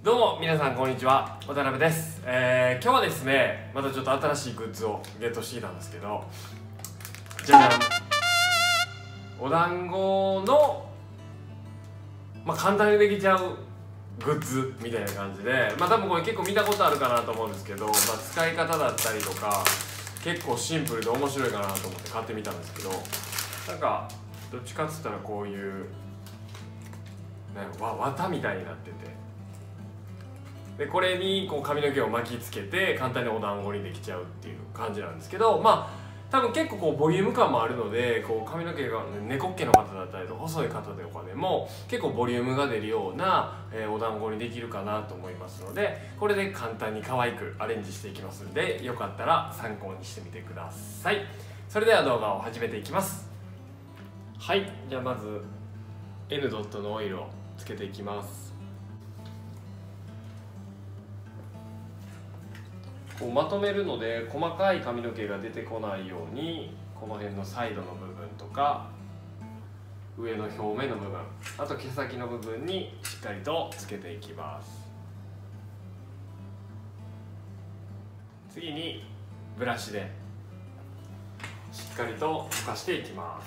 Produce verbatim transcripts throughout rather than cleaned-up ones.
どうも皆さんこんにちは、渡辺です、えー、今日はですねまたちょっと新しいグッズをゲットしてきたんですけど、じゃじゃん、お団子の、まあ、簡単にできちゃうグッズみたいな感じで、まあ多分これ結構見たことあるかなと思うんですけど、まあ、使い方だったりとか結構シンプルで面白いかなと思って買ってみたんですけど、なんかどっちかっつったらこういう、ね、わ綿みたいになってて、でこれにこう髪の毛を巻きつけて簡単にお団子にできちゃうっていう感じなんですけど、まあ多分結構こうボリューム感もあるので、こう髪の毛が猫っ毛の方だったりとか細い方とかでも結構ボリュームが出るような、えー、お団子にできるかなと思いますので、これで簡単に可愛くアレンジしていきますんで、よかったら参考にしてみてください。それでは動画を始めていきます。はい、じゃあまず N ドットのオイルをつけていきます。こうまとめるので細かい髪の毛が出てこないように、この辺のサイドの部分とか上の表面の部分、あと毛先の部分にしっかりとつけていきます。次にブラシでしっかりと溶かしていきます。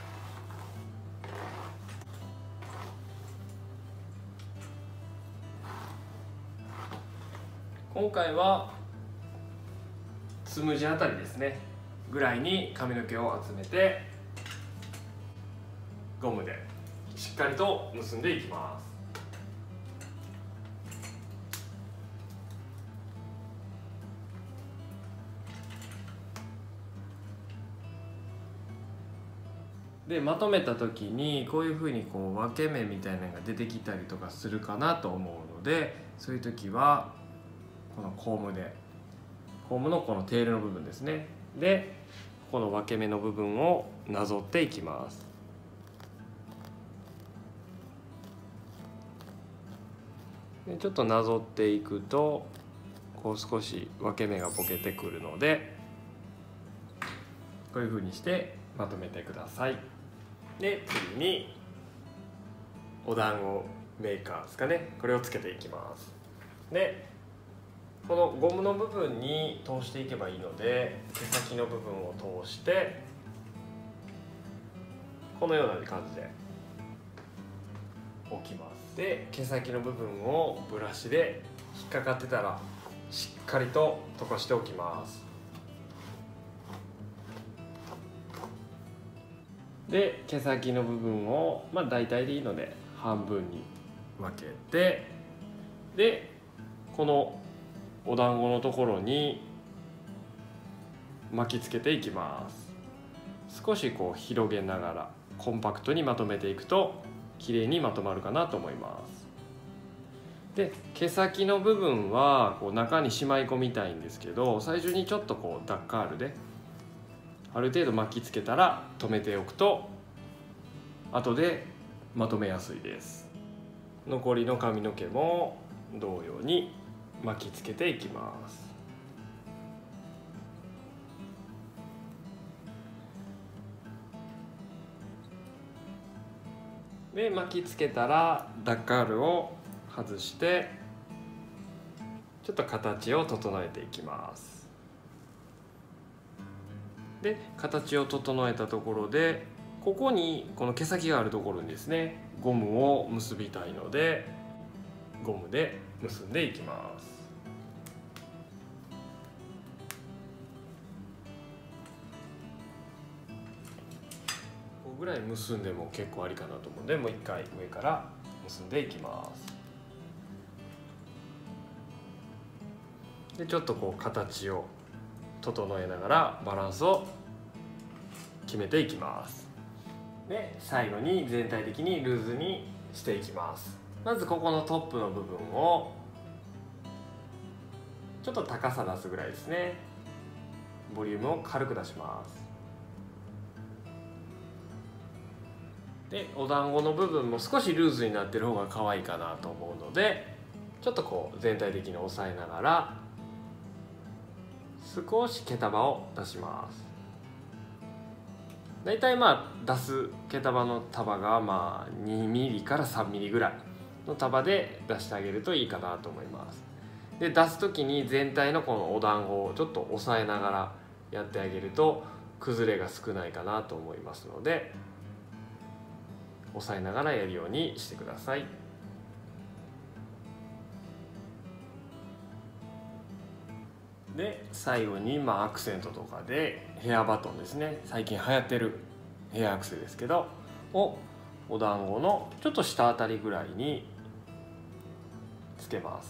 今回はつむじあたりですねぐらいに髪の毛を集めてゴムでしっかりと結んでいきます。でまとめた時にこういうふうにこう分け目みたいなのが出てきたりとかするかなと思うので、そういう時はこのコームでコームのこのテールの部分ですね、でこの分け目の部分をなぞっていきます。でちょっとなぞっていくとこう少し分け目がボケてくるので、こういうふうにしてまとめてください。で次にお団子メーカーですかね、これをつけていきます。でこのゴムの部分に通していけばいいので、毛先の部分を通してこのような感じで置きます。で毛先の部分をブラシで引っかかってたらしっかりと溶かしておきます。で毛先の部分をまあ大体でいいので半分に分けて、でこのお団子のところに巻きつけていきます。少しこう広げながらコンパクトにまとめていくと綺麗にまとまるかなと思います。で毛先の部分はこう中にしまい込みたいんですけど、最初にちょっとこうダッカールである程度巻きつけたら止めておくと後でまとめやすいです。残りの髪の毛も同様に巻きつけていきます。で巻きつけたらダッカールを外してちょっと形を整えていきます。で形を整えたところで、ここにこの毛先があるところにですねゴムを結びたいのでゴムで結んでいきます。ここぐらい結んでも結構ありかなと思うので、もう一回上から結んでいきます。でちょっとこう形を整えながらバランスを決めていきます。で最後に全体的にルーズにしていきます。まずここのトップの部分をちょっと高さ出すぐらいですね、ボリュームを軽く出します。でお団子の部分も少しルーズになってる方が可愛いかなと思うので、ちょっとこう全体的に押さえながら少し毛束を出します。だいたいまあ出す毛束の束がまあにミリからさんミリぐらいの束で出してあげるといいかなと思います。で出す時に全体のこのお団子をちょっと押さえながらやってあげると崩れが少ないかなと思いますので、押さえながらやるようにしてください。で最後にまあアクセントとかでヘアバトンですね、最近流行ってるヘアアクセですけどをお団子のちょっと下あたりぐらいにつけます。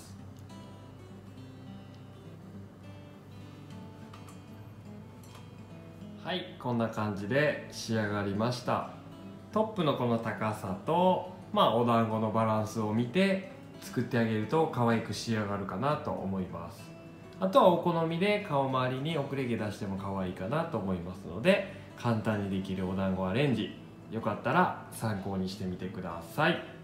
はい、こんな感じで仕上がりました。トップのこの高さと、まあ、お団子のバランスを見て作ってあげると可愛く仕上がるかなと思います。あとはお好みで顔周りに遅れ毛出しても可愛いかなと思いますので、簡単にできるお団子アレンジ、よかったら参考にしてみてください。